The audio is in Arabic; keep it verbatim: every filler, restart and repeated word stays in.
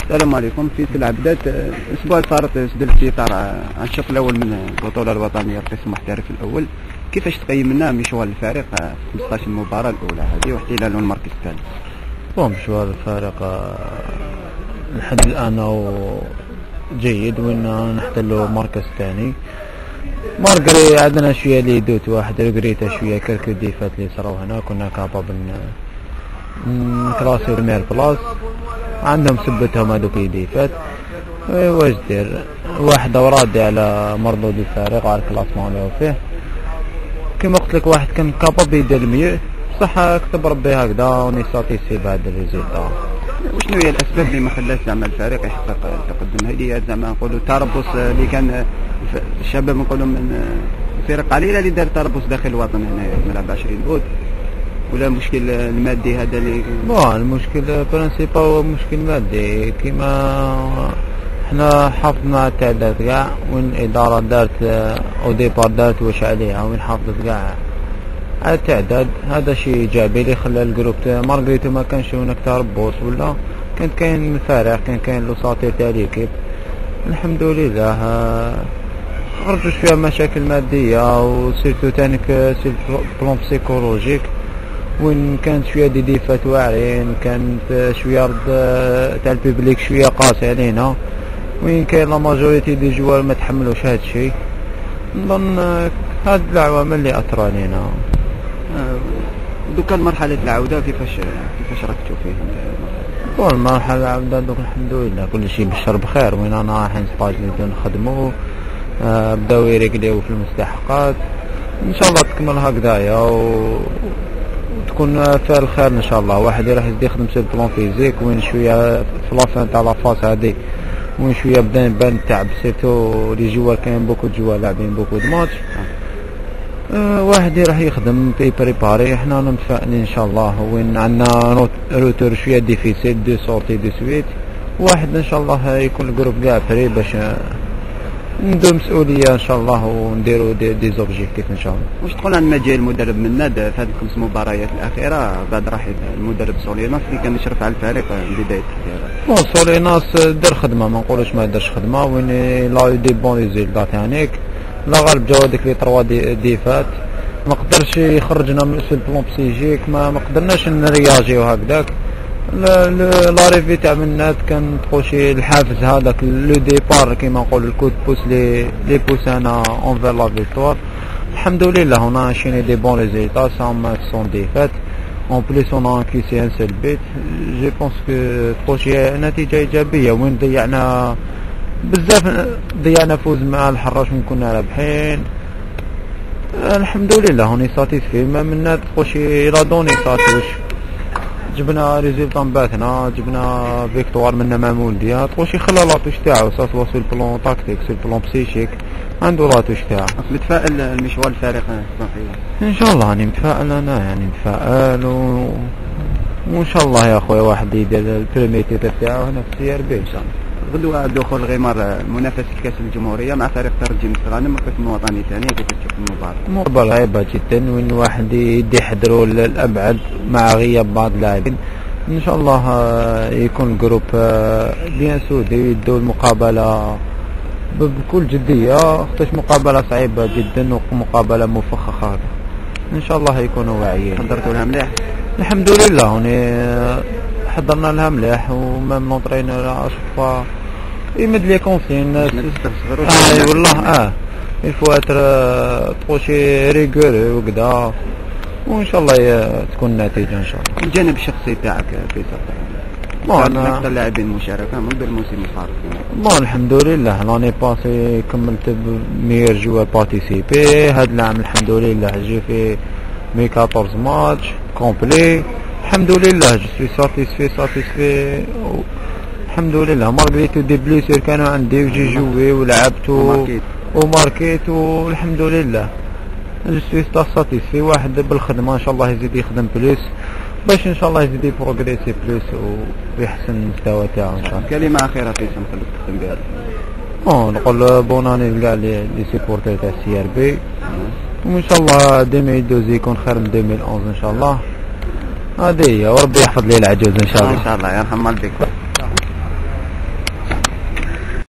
السلام عليكم. في العبدات الاسبوع الفارط سدل السيطرة على الشوط الاول من البطوله الوطنيه القسم المحترف الاول. كيفاش تقيم لنا مشوار الفريق في خمسطاش مباراه الاولى هذه واحتلاله المركز الثالث؟ بون مشوار الفريق لحد الان جيد، وين نحتلوا مركز ثاني. مارغري عندنا شويه لي دوت واحد ريغريتا شويه كركو ديفات اللي صراو هنا، كنا كابابل نكلاسي المير بلاص، عندهم سبتهم هذوك ديفات. واش دير واحد راضي على مردود الفريق على الكلاسمون اللي هو فيه. كما قلت لك واحد كان كابابل يدير المية، بصح كتب ربي هكذا وني ساتيسفي بعد الريزلتا. وشنو هي الاسباب اللي ما خلات زعما الفريق يحقق التقدم؟ هذه زعما نقولوا تربص اللي كان الشباب نقولوا من فرق قليله اللي دار تربص داخل الوطن هنا في ملعب عشرين أوت، ولا المشكل المادي هذا اللي بون المشكل برانسيبال هو مشكل مادي. كيما حنا حافظنا التعداد كاع، وين الاداره دارت او ديبار دارت واش عليها، وين حافظت كاع على التعداد. هذا شيء ايجابي اللي خلى الجروب مارغريتو ما كانش هناك تربص، ولا كان كاين فريق، كان كاين لوساطير تاع ليكيب. الحمد لله خرجوا شويه مشاكل ماديه، وسيرتو تانيك سير بلون بسيكولوجيك، وين كانت شويه دي ديفات واعرين، كانت شويه رد تاع البيبليك شويه قاسي علينا، وين كاين لا ماجوريتي دي جوار ما تحملوش هذا الشيء. نظن هاد العوامل اللي اثروا علينا. دوكا مرحله العوده كيفاش كيفاش ركزتوا فيه؟ بون مرحله العوده دوك الحمد لله كل شيء بالشر بخير. وين انا رايحين ستاج اللي نخدموا، آه بداو يريقليو في المستحقات، ان شاء الله تكمل هكذايا وتكون فيها الخير ان شاء الله. واحد راح يزيد يخدم سير بلون فيزيك، وين شويه في لافان تاع لافاس هذه، وين شويه بدا يبان التعب، سيرتو لي جوار كاين بوكو جوار لاعبين بوكو دو ماتش. أه واحد راح يخدم في بريباري. احنا متفائلين ان شاء الله، وين عندنا روتور شويه ديفيسيل دو سورتي دو سويت. واحد ان شاء الله يكون الجروب كاع فري باش نديرو مسؤوليه ان شاء الله، ونديرو دي, دي زوبجيكتيف ان شاء الله. واش تقول عن مجال المدرب من ناد في هذه الخمس مباريات الاخيره بعد رحيل المدرب سوليناس اللي كان يشرف على الفريق من بدايه التغييرات؟ بون سوليناس دار خدمه، ما نقولوش ما دارش خدمه، وين لا دي بون ريزولتا ثانيك. لا غالب جاو هذيك لي تروا دي ديفات، ما قدرش يخرجنا من البلون بسيجيك، ما ما قدرناش نرياجيو هكذاك. لا ريفي تاع منات كان تخوشي الحافز هذاك لو ديبار كيما نقول الكود بوس لي لي بوسانا اونفير لا فيكتوار. الحمد لله هنا شيني دي بون ريزولتا سون سون ديفات اون بليس اون انكيسي ان سيل بيت. جو بونس كو تخوشي نتيجه ايجابيه، وين ضيعنا بزاف، ضيعنا فوز مع الحراش من كنا رابحين. الحمد لله هوني ساتيسفي ما منا تخوشي لا دوني ساتوش، جبنا ريزولتا بعثنا، جبنا فيكتوار منا معمول ديال تخوشي خلى لاطوش تاعو ساسوا سو البلون تاكتيك سو البلون بسيشيك، عنده لاطوش تاعو. متفائل المشوار الفريق ان شاء الله راني متفائل، انا يعني متفائل و... وان شاء الله يا خويا واحد يدير البريمي تيتر تاعو هنا في سي ار بي ان شاء الله. غدوة دخول الغمار منافسة كأس الجمهورية مع فريق ترجي مستغانم القسم الوطني الثاني، كيف تشوف المباراة؟ مباراة صعيبة جدا، وين واحد يدي يحضروا الأبعد مع غياب بعض اللاعبين. إن شاء الله يكون الجروب بيان سودي يدوا المقابلة بكل جدية، خاطرش مقابلة صعيبة جدا ومقابلة مفخخة. إن شاء الله يكونوا واعيين. حضرتوا لها مليح؟ الحمد لله هوني حضرنا لها مليح، ومام نونطرينور اشوفها يمد لي كونسين. اه والله اه الفو اتر تخوشي ريغوري وكذا، وان شاء الله تكون النتيجه ان شاء الله. الجانب الشخصي تاعك في بون اكثر لاعبين مشاركه منذ الموسم الفارط. بون الحمد لله لاني باسي كملت بمير جوار بارتيسيبي. هاد العام الحمد لله جي في مي أربعطاش ماتش كومبلي. الحمد لله جو سوي ساتيسفي ساتيسفي الحمد لله. مارغريتو دي بليسير كانوا عندي وجي جوي ولعبت وماركيت والحمد لله جو سوي ساتيسفي. واحد بالخدمه ان شاء الله يزيد يخدم بليس باش ان شاء الله يزيد يبروغريسي بليس ويحسن المستوى تاعو ان شاء الله. كلمه اخيره في نخليك تختم بها. بون نقول بوناني لكاع لي سيبورتي تاع سي ار بي، وان شاء الله ألفين واثنين وعشرين يكون خير من ألفين وأحد عشر ان شاء الله. هذه هي، وربي يحفظ لي العجوز ان شاء الله. ان شاء الله يرحم والديك.